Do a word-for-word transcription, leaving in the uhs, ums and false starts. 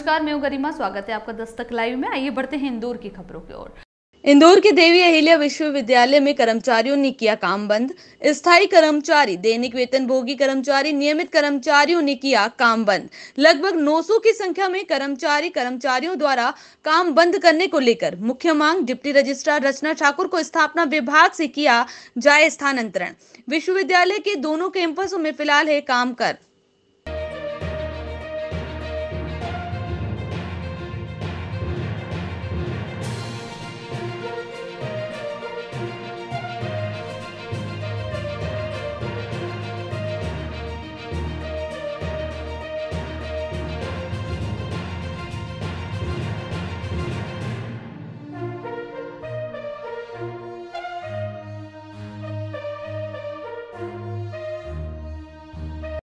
नमस्कार, मैं हूं गरिमा। स्वागत है आपका दस्तक लाइव में। आइए बढ़ते हैं इंदौर की खबरों की ओर। इंदौर के देवी अहिल्या विश्वविद्यालय में कर्मचारियों ने किया काम बंद। स्थायी कर्मचारी, दैनिक वेतनभोगी कर्मचारी, नियमित कर्मचारियों ने किया काम बंद। लगभग नौ सौ की संख्या में कर्मचारी कर्मचारियों द्वारा काम बंद करने को लेकर मुख्य मांग। डिप्टी रजिस्ट्रार रचना ठाकुर को स्थापना विभाग से किया जाए स्थानांतरण। विश्वविद्यालय के दोनों कैंपसों में फिलहाल है काम कर